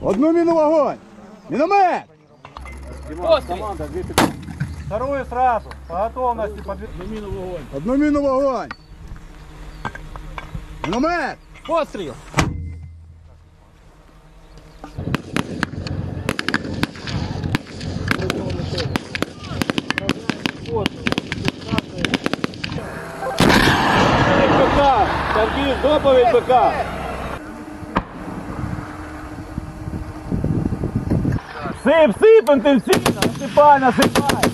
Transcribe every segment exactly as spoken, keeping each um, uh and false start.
Одну міну в огонь! Міномет! Команда, две пятьсот. Вторую сразу. По готовности. По... Одну мину в огонь. Одну міну в огонь! Міномет! Постріл! БК! Сергій, доповідь БК! Сип, сип інтенсивно! Насипай, насипай!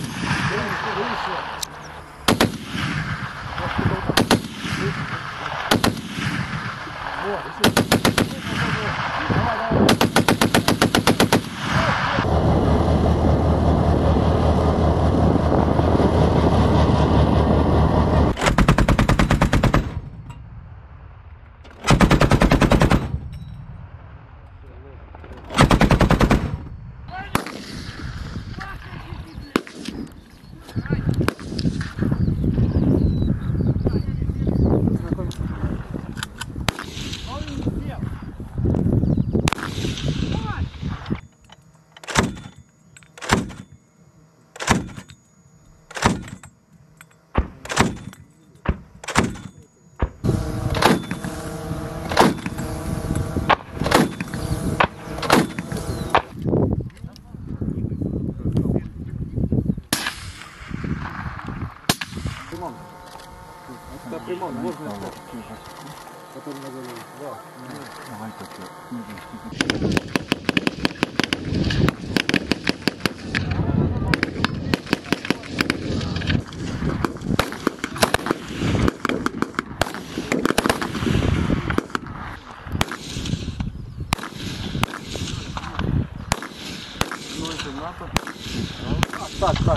Это примон, можно который на голове. Да. Давай так, так.